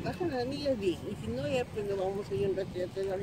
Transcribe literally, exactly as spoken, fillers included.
bajan a las millas bien, y si no, ya pues nos vamos a ir en retirada.